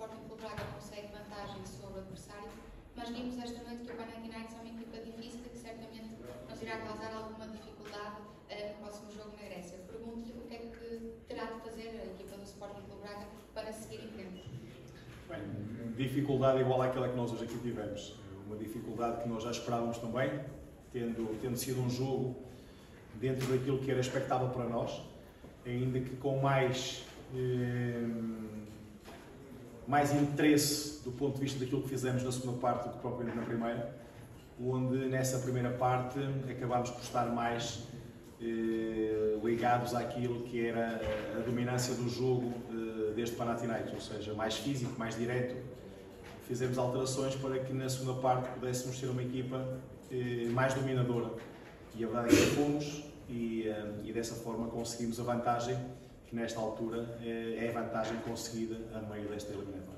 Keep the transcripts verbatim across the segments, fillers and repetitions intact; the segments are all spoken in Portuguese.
Sporting Clube Braga consegue vantagem sobre o adversário, mas vimos esta noite que o Panathinaikos é uma equipa difícil e que certamente nos irá causar alguma dificuldade uh, no próximo jogo na Grécia. Pergunto-lhe o que é que terá de fazer a equipa do Sporting Clube Braga para seguir em frente. Bem, dificuldade igual àquela que nós hoje aqui tivemos. Uma dificuldade que nós já esperávamos também, tendo, tendo sido um jogo dentro daquilo que era expectável para nós, ainda que com mais, eh, mais interesse do ponto de vista daquilo que fizemos na segunda parte do que propriamente na primeira, onde nessa primeira parte acabámos por estar mais eh, ligados àquilo que era a dominância do jogo eh, deste Panathinaikos, ou seja, mais físico, mais direto. Fizemos alterações para que na segunda parte pudéssemos ser uma equipa eh, mais dominadora. E a verdade é que fomos e, eh, e dessa forma conseguimos a vantagem, que nesta altura eh, é a vantagem conseguida a meio desta eliminatória.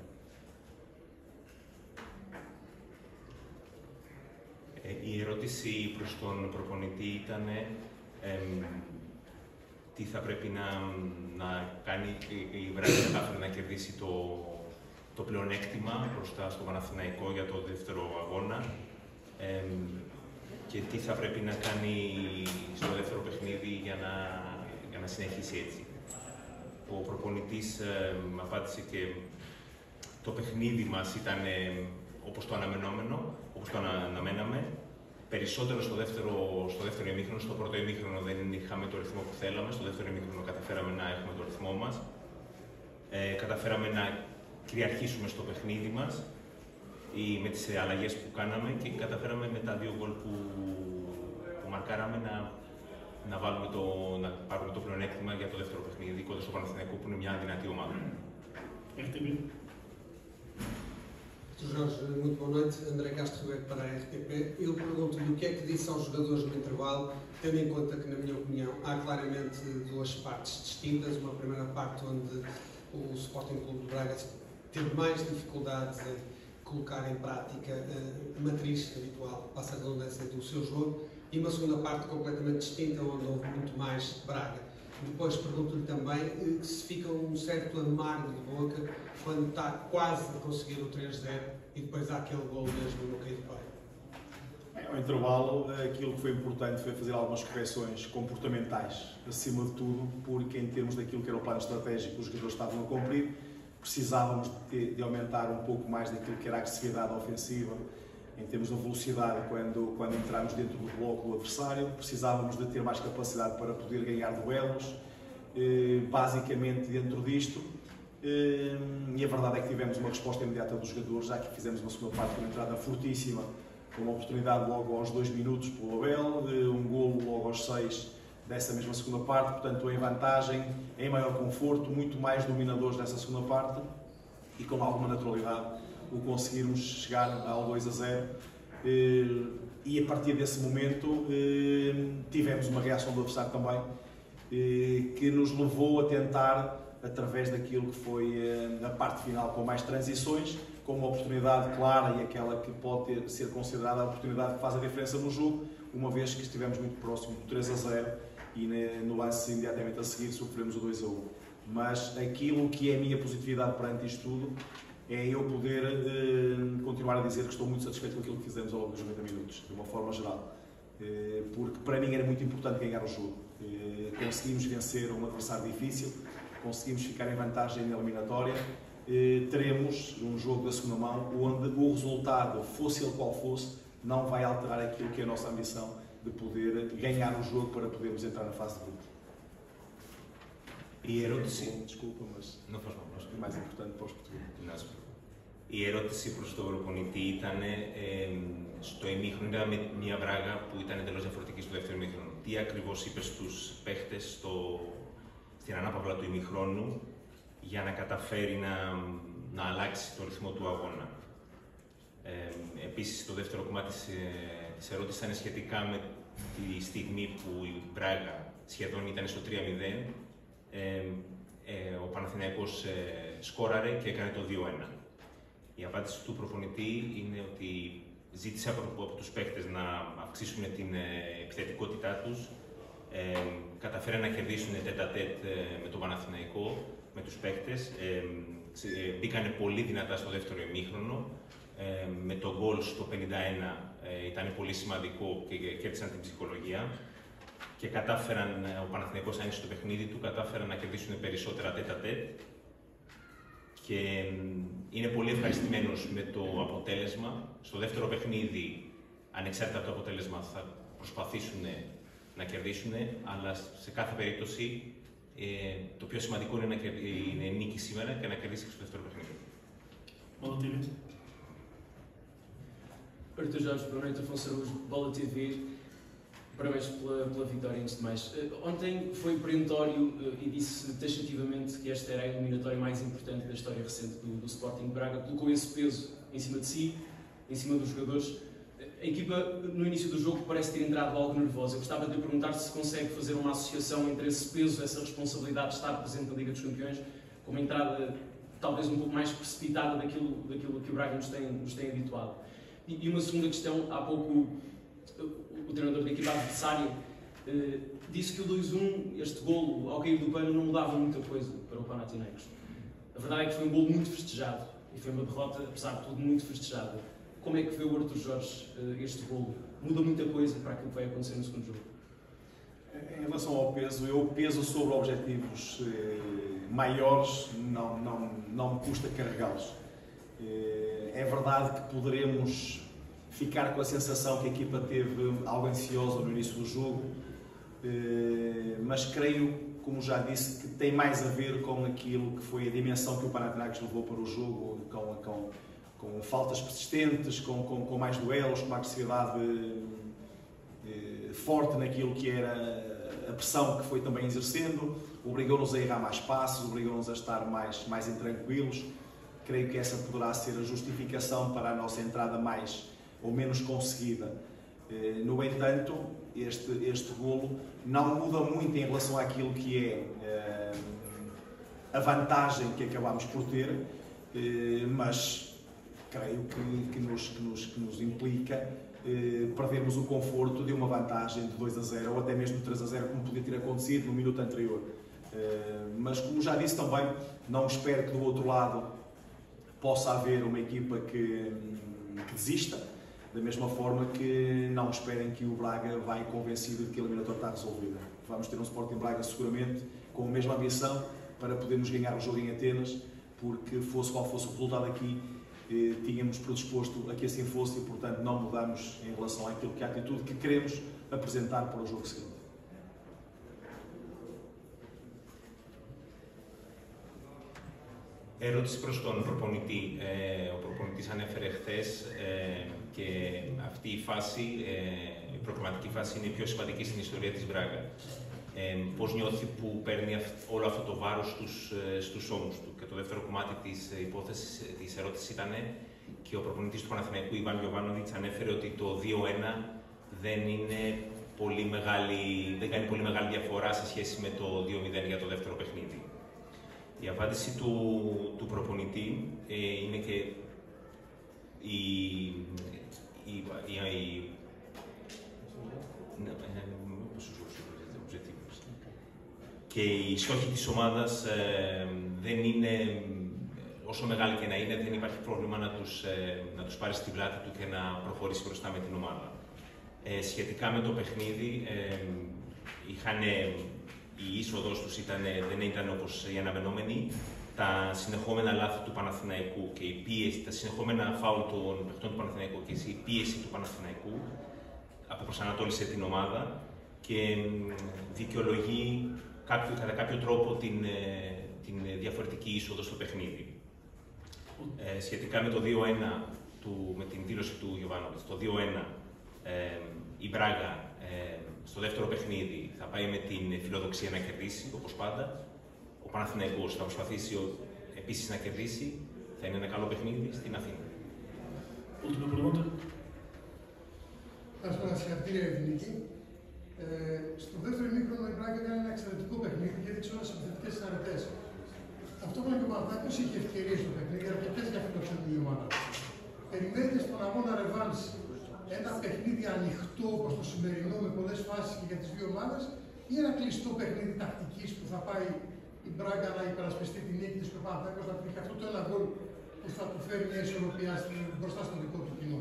Η ερώτηση προς τον προπονητή ήταν ε, τι θα πρέπει να, να κάνει η Βράδυ κατάφερε να κερδίσει το, το πλεονέκτημα μπροστά στο Παναθηναϊκό για το δεύτερο αγώνα ε, και τι θα πρέπει να κάνει στο δεύτερο παιχνίδι για να, για να συνεχίσει έτσι. Ο προπονητής ε, απάντησε και το παιχνίδι μας ήταν ε, όπως το αναμενόμενο, όπως το αναμέναμε. Περισσότερο στο δεύτερο, στο δεύτερο ημίχρονο, στο πρώτο ημίχρονο δεν είχαμε το ρυθμό που θέλαμε, στο δεύτερο ημίχρονο καταφέραμε να έχουμε το ρυθμό μας. Ε, καταφέραμε να κυριαρχήσουμε στο παιχνίδι μας ή με τις αλλαγές που κάναμε και καταφέραμε με τα δύο γκολ που, που μαρκάραμε να, να, βάλουμε το, να πάρουμε το πλεονέκτημα για το δεύτερο παιχνίδι κοντά στο Παναθηναϊκό που είναι μια δυνατή ομάδα. Jorge, muito boa noite. André Castro Ribeiro para a R T P. Eu pergunto-lhe o que é que disse aos jogadores no intervalo, tendo em conta que, na minha opinião, há claramente duas partes distintas. Uma primeira parte onde o Sporting Clube de Braga teve mais dificuldades em colocar em prática a matriz habitual, passa a redundância, do seu jogo, e uma segunda parte completamente distinta, onde houve muito mais Braga. Depois pergunto-lhe também se fica um certo amargo de boca quando está quase a conseguir o três zero e depois há aquele gol mesmo no Caio de Pai. Ao intervalo, aquilo que foi importante foi fazer algumas correções comportamentais, acima de tudo, porque em termos daquilo que era o plano estratégico que os jogadores estavam a cumprir, precisávamos de, de aumentar um pouco mais daquilo que era a agressividade ofensiva, em termos de velocidade, quando, quando entramos dentro do bloco do adversário, precisávamos de ter mais capacidade para poder ganhar duelos, eh, basicamente dentro disto, eh, e a verdade é que tivemos uma resposta imediata dos jogadores, já que fizemos uma segunda parte com uma entrada fortíssima, com uma oportunidade logo aos dois minutos pelo Abel, eh, um golo logo aos seis dessa mesma segunda parte, portanto em vantagem, em maior conforto, muito mais dominadores nessa segunda parte e com alguma naturalidade o conseguirmos chegar ao dois a zero e a partir desse momento tivemos uma reação do adversário também que nos levou a tentar, através daquilo que foi a parte final com mais transições, com uma oportunidade clara e aquela que pode ter, ser considerada a oportunidade que faz a diferença no jogo, uma vez que estivemos muito próximo do três a zero e no lance imediatamente a seguir sofremos o dois a um. Mas aquilo que é a minha positividade perante isto tudo é eu poder eh, continuar a dizer que estou muito satisfeito com aquilo que fizemos ao longo dos noventa minutos, de uma forma geral. Eh, porque para mim era muito importante ganhar o jogo. Eh, conseguimos vencer um adversário difícil, conseguimos ficar em vantagem na eliminatória. Eh, teremos um jogo da segunda mão onde o resultado, fosse ele qual fosse, não vai alterar aquilo que é a nossa ambição de poder ganhar o jogo para podermos entrar na fase de grupo. Η ερώτηση... Desculpa, mas no, faz mal, é mais importante para os portugueses. Η ερώτηση προς τον προπονητή ήταν ε, στο ημίχρονο, είδαμε μια Μπράγα που ήταν εντελώς διαφορετική στο δεύτερο ημίχρονο. Τι ακριβώς είπε στους παίχτες στο, στην ανάπαυλα του ημίχρονου για να καταφέρει να, να αλλάξει το ρυθμό του αγώνα. Ε, επίσης, το δεύτερο κομμάτι της, της ερώτησης ήταν σχετικά με τη στιγμή που η Μπράγα σχεδόν ήταν στο τρία μηδέν. Ε, ε, ο Παναθηναϊκός ε, σκόραρε και έκανε το δύο ένα. Η απάντηση του προπονητή είναι ότι ζήτησε από, από τους παίκτες να αυξήσουν την ε, επιθετικότητά τους, ε, καταφέραν να κερδίσουν τέτα τέτ ε, με τον Παναθηναϊκό, με τους παίκτες, ε, μπήκανε πολύ δυνατά στο δεύτερο ημίχρονο. Ε, με το γκολ στο πενήντα ένα ε, ήταν πολύ σημαντικό και κέρδισαν την ψυχολογία. Και κατάφεραν, ο Παναθηναϊκός άνοιξε το παιχνίδι του, κατάφεραν να κερδίσουν περισσότερα τέτα-τέτ. Και είναι πολύ ευχαριστημένος με το αποτέλεσμα. Στο δεύτερο παιχνίδι, ανεξάρτητα από το αποτέλεσμα, θα προσπαθήσουν να κερδίσουν, αλλά σε κάθε περίπτωση ε, το πιο σημαντικό είναι να είναι νίκη σήμερα και να kerdisi στο δεύτερο παιχνίδι. Bola Artur Jorge, boa noite, Afonso Araújo, Bola T V. Parabéns pela, pela vitória, antes de mais. Uh, ontem foi perentório uh, e disse taxativamente que esta era a eliminatória mais importante da história recente do, do Sporting Braga. Colocou esse peso em cima de si, em cima dos jogadores. A equipa, no início do jogo, parece ter entrado algo nervosa. Eu gostava de lhe perguntar se consegue fazer uma associação entre esse peso, essa responsabilidade de estar presente na Liga dos Campeões, com uma entrada talvez um pouco mais precipitada daquilo, daquilo que o Braga nos tem, nos tem habituado. E, e uma segunda questão, há pouco o treinador da equipa adversária eh, disse que o dois a um, este golo, ao cair do pano, não mudava muita coisa para o Panathinaikos. A verdade é que foi um golo muito festejado e foi uma derrota, apesar de tudo, muito festejada. Como é que vê o Artur Jorge eh, este golo? Muda muita coisa para aquilo que vai acontecer no segundo jogo? Em relação ao peso, eu peso sobre objetivos eh, maiores, não, não, não me custa carregá-los. Eh, é verdade que poderemos ficar com a sensação que a equipa teve algo ansiosa no início do jogo, eh, mas creio, como já disse, que tem mais a ver com aquilo que foi a dimensão que o Panathinaikos levou para o jogo, com, com, com faltas persistentes, com, com, com mais duelos, com uma agressividade eh, forte naquilo que era a pressão que foi também exercendo, obrigou-nos a errar mais passos, obrigou-nos a estar mais, mais intranquilos. Creio que essa poderá ser a justificação para a nossa entrada mais ou menos conseguida. No entanto, este, este golo não muda muito em relação àquilo que é a vantagem que acabámos por ter, mas creio que, que, nos, que, nos, que nos implica perdermos o conforto de uma vantagem de dois a zero ou até mesmo três a zero, como podia ter acontecido no minuto anterior. Mas, como já disse também, não espero que do outro lado possa haver uma equipa que, que desista, da mesma forma que não esperem que o Braga vai convencido de que a eliminatória está resolvida. Vamos ter um Sporting Braga seguramente com a mesma ambição para podermos ganhar o jogo em Atenas, porque fosse qual fosse o resultado aqui, eh, tínhamos predisposto a que assim fosse e, portanto, não mudamos em relação àquilo que é a atitude que queremos apresentar para o jogo seguinte. Ερώτηση προς τον προπονητή. Ε, ο προπονητής ανέφερε χθες ε, και αυτή η φάση, ε, η προκριματική φάση είναι η πιο σημαντική στην ιστορία της Μπράγκα. Ε, πώς νιώθει που παίρνει όλο αυτό το βάρος στους, στους ώμους του. Και το δεύτερο κομμάτι της υπόθεσης, της ερώτησης ήταν και ο προπονητής του Παναθηναϊκού, Ιβάν Γιοβάνοβιτς, ανέφερε ότι το δύο ένα δεν είναι πολύ μεγάλη, δεν κάνει πολύ μεγάλη διαφορά σε σχέση με το δύο μηδέν για το δεύτερο παιχνίδι. Η απάντηση του, του προπονητή ε, είναι και η, η, η, η και οι στόχοι της ομάδας ε, δεν είναι, όσο μεγάλη και να είναι, δεν υπάρχει πρόβλημα να τους, ε, να τους πάρει στη πλάτη του και να προχωρήσει μπροστά με την ομάδα. Ε, σχετικά με το παιχνίδι, ε, είχαν, η είσοδος τους ήταν, δεν ήταν όπως οι αναμενόμενοι. Τα συνεχόμενα λάθη του Παναθηναϊκού και η πίεση, τα συνεχόμενα φάουλ των παιχτών του Παναθηναϊκού και η πίεση του Παναθηναϊκού αποπροσανατόλισε την ομάδα και δικαιολογεί κάποιο, κατά κάποιο τρόπο την, την διαφορετική είσοδο στο παιχνίδι. Ε, σχετικά με το δύο ένα, του, με την δήλωση του Γιοβάνοβιτς, το δύο ένα, ε, η Μπράγκα ε, στο δεύτερο παιχνίδι θα πάει με την φιλοδοξία να κερδίσει, όπως πάντα. Ο Παναθηναϊκός θα προσπαθήσει επίσης να κερδίσει. Θα είναι ένα καλό παιχνίδι στην Αθήνα. Καλησπέρα, συγχαρητήρια για την νίκη. Ε, στο δεύτερο ημίχρονο η Μπράγκα έκανε ένα εξαιρετικό παιχνίδι και έδειξε όλες τις επιθετικές αρετές. Ταυτόχρονα και ο Παναθηναϊκός είχε ευκαιρίες στο παιχνίδι, αρκετές για φιλοξενική ομάδα. Περιμένετε στον αγώνα ρεβάνς ένα παιχνίδι ανοιχτό όπως το σημερινό με πολλές φάσεις και για τις δύο ομάδες ή ένα κλειστό παιχνίδι τακτικής που θα πάει η Μπράγκα να υπερασπιστεί την νίκη της του Παναθηναϊκού, να πει και αυτό το ένα γκολ που θα του φέρει μια ισορροπία μπροστά στο δικό του κοινό.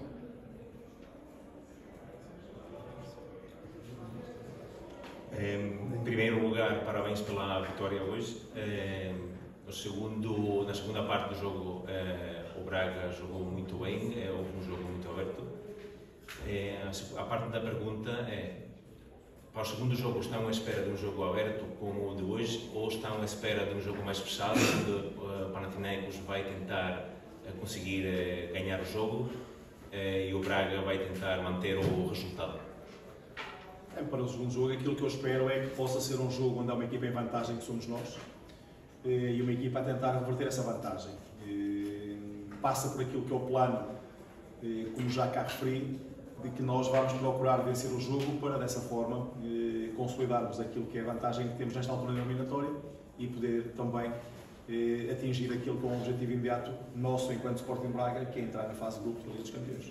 Eh, em primeiro lugar, parabéns pela vitória hoje. Eh, no segundo, na segunda parte do jogo, eh, o Braga jogou muito bem, eh, houve um jogo muito aberto. Eh, a, a parte da pergunta é: para o segundo jogo, estão à espera de um jogo aberto como o de hoje, ou estão à espera de um jogo mais fechado, onde o uh, Panathinaikos vai tentar uh, conseguir uh, ganhar o jogo uh, e o Braga vai tentar manter o resultado? É, para o segundo jogo, aquilo que eu espero é que possa ser um jogo onde há uma equipa em vantagem, que somos nós, e uma equipa a tentar reverter essa vantagem. Passa por aquilo que é o plano, como já cá referi, de que nós vamos procurar vencer o jogo para, dessa forma, consolidarmos aquilo que é a vantagem que temos nesta altura da eliminatória e poder também atingir aquilo que é um objetivo imediato nosso enquanto Sporting Braga, que é entrar na fase de grupo da Liga dos Campeões.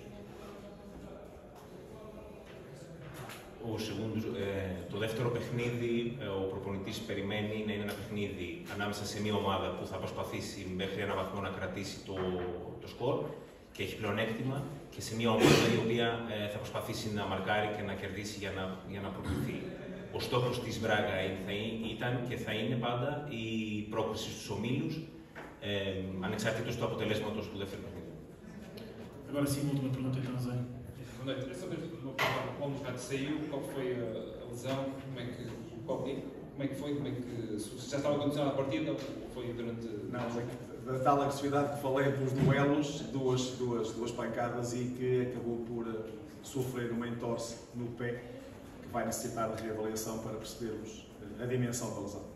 Ο segundo, ε, το δεύτερο παιχνίδι, ε, ο προπονητής περιμένει να είναι ένα παιχνίδι ανάμεσα σε μια ομάδα που θα προσπαθήσει μέχρι ένα βαθμό να κρατήσει το, το σκορ και έχει πλεονέκτημα, και σε μια ομάδα η οποία ε, θα προσπαθήσει να μαρκάρει και να κερδίσει για να, για να προκριθεί. Ο στόχος της Μπράγκα ήταν και θα είναι πάντα η πρόκριση στους ομίλους, ε, ανεξαρτήτως του αποτελέσματος του δεύτερου παιχνιδιού. Agora sim, última pergunta então, Zé. Boa noite. É só mesmo uma pergunta. O Paulo Moscato saiu, qual foi a, a lesão, como é, que, qual, como é que foi, como é que, se já estava condicionado a partida ou foi durante... Não, da tal agressividade que falei dos duelos, duas, duas, duas pancadas e que acabou por uh, sofrer uma entorse no pé, que vai necessitar de reavaliação para percebermos a dimensão da lesão.